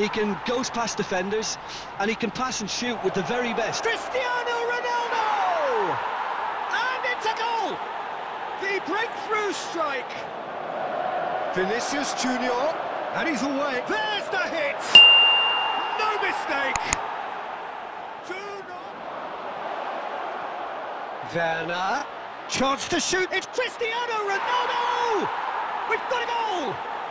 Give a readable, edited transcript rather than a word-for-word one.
He can ghost past defenders, and he can pass and shoot with the very best. Cristiano Ronaldo! And it's a goal! The breakthrough strike. Vinicius Junior, and he's away. There's the hit! No mistake! 2-0. Werner, chance to shoot. It's Cristiano Ronaldo! We've got a goal!